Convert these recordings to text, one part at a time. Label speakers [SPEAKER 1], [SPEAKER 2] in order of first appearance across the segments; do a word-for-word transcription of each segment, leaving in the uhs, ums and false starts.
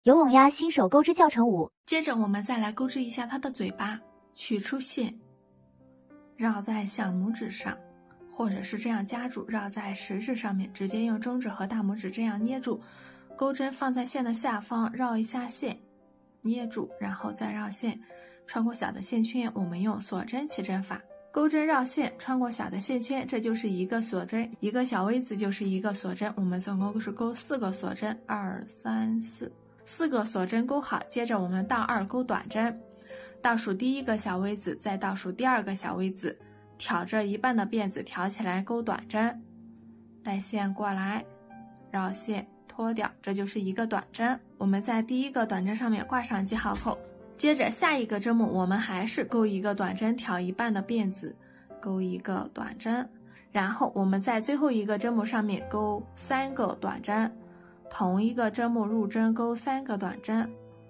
[SPEAKER 1] 游泳鸭新手钩织教程五。
[SPEAKER 2] 接着我们再来钩织一下它的嘴巴，取出线，绕在小拇指上，或者是这样夹住，绕在食指上面，直接用中指和大拇指这样捏住，钩针放在线的下方，绕一下线，捏住，然后再绕线，穿过小的线圈，我们用锁针起针法。钩针绕线，穿过小的线圈，这就是一个锁针，一个小 V 字就是一个锁针，我们总共是钩四个锁针，二三四，四个锁针钩好，接着我们倒二钩短针，倒数第一个小 V 字，再倒数第二个小 V 字，挑着一半的辫子挑起来钩短针，带线过来，绕线脱掉，这就是一个短针。我们在第一个短针上面挂上记号扣。接着下一个针目我们还是钩一个短针，挑一半的辫子，钩一个短针，然后我们在最后一个针目上面钩三个短针，同一个针目入针钩三个短针，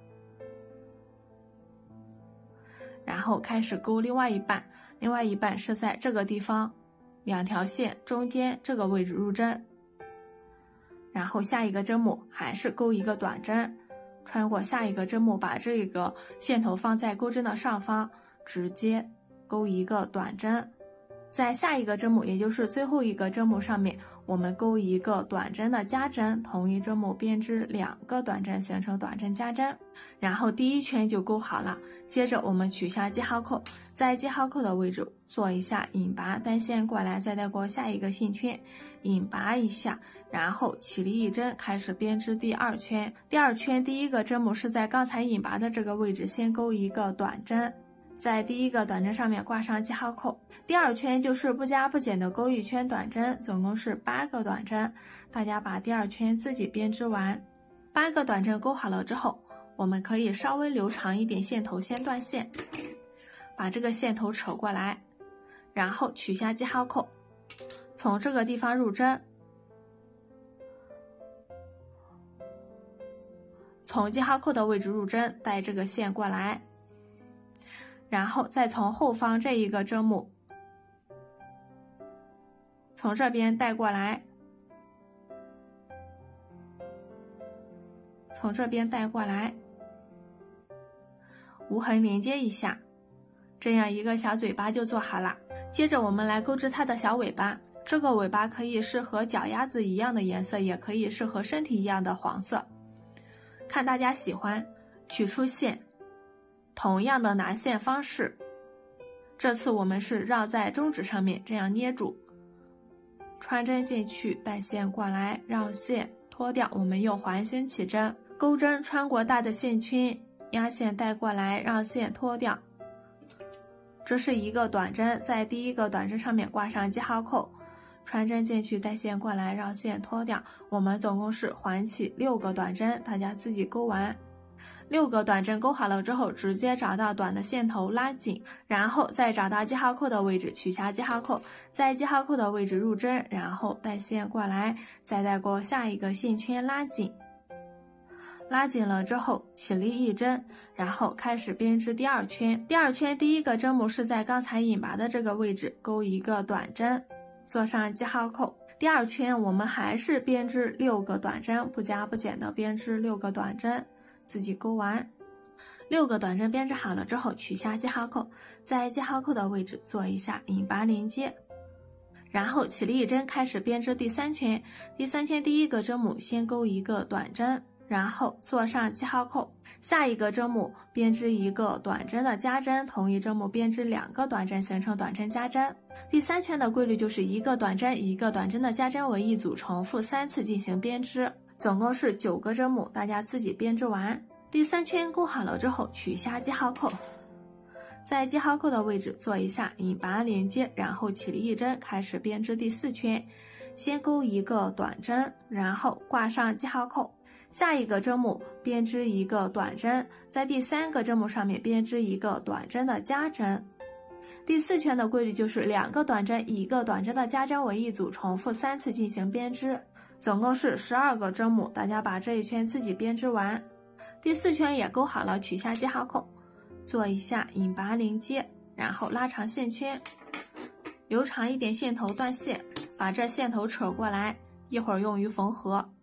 [SPEAKER 2] 然后开始钩另外一半，另外一半是在这个地方两条线中间这个位置入针，然后下一个针目还是钩一个短针，穿过下一个针目，把这个线头放在钩针的上方，直接钩一个短针，在下一个针目也就是最后一个针目上面，我们钩一个短针的加针，同一针目编织两个短针形成短针加针，然后第一圈就钩好了。接着我们取下记号扣，在记号扣的位置做一下引拔，单线过来，再带过下一个线圈，引拔一下，然后起立一针，开始编织第二圈。第二圈第一个针目是在刚才引拔的这个位置，先钩一个短针，在第一个短针上面挂上记号扣。第二圈就是不加不减的钩一圈短针，总共是八个短针，大家把第二圈自己编织完。八个短针钩好了之后，我们可以稍微留长一点线头，先断线，把这个线头扯过来，然后取下记号扣，从这个地方入针，从记号扣的位置入针，带这个线过来，然后再从后方这一个针目从这边带过来，从这边带过来，无痕连接一下，这样一个小嘴巴就做好了。接着我们来钩织它的小尾巴，这个尾巴可以是和脚丫子一样的颜色，也可以是和身体一样的黄色，看大家喜欢。取出线，同样的拿线方式，这次我们是绕在中指上面这样捏住，穿针进去，带线过来，绕线脱掉，我们用环形起针，钩针穿过大的线圈，压线带过来，绕线脱掉，这是一个短针，在第一个短针上面挂上记号扣，穿针进去，带线过来，绕线脱掉，我们总共是环起六个短针，大家自己钩完。六个短针钩好了之后，直接找到短的线头拉紧，然后再找到记号扣的位置，取下记号扣，在记号扣的位置入针，然后带线过来，再带过下一个线圈拉紧，拉紧了之后起立一针，然后开始编织第二圈。第二圈第一个针目是在刚才引拔的这个位置钩一个短针，做上记号扣。第二圈我们还是编织六个短针，不加不减的编织六个短针，自己钩完。六个短针编织好了之后，取下记号扣，在记号扣的位置做一下引拔连接，然后起立一针，开始编织第三圈。第三圈第一个针目先钩一个短针，然后做上记号扣，下一个针目编织一个短针的加针，同一针目编织两个短针形成短针加针。第三圈的规律就是一个短针一个短针的加针为一组，重复三次进行编织，总共是九个针目，大家自己编织完。第三圈钩好了之后，取下记号扣，在记号扣的位置做一下引拔连接，然后起立一针，开始编织第四圈。先钩一个短针，然后挂上记号扣，下一个针目编织一个短针，在第三个针目上面编织一个短针的加针。第四圈的规律就是两个短针一个短针的加针为一组，重复三次进行编织，总共是十二个针目，大家把这一圈自己编织完。第四圈也钩好了，取下记号扣，做一下引拔连接，然后拉长线圈，留长一点线头断线，把这线头扯过来，一会儿用于缝合。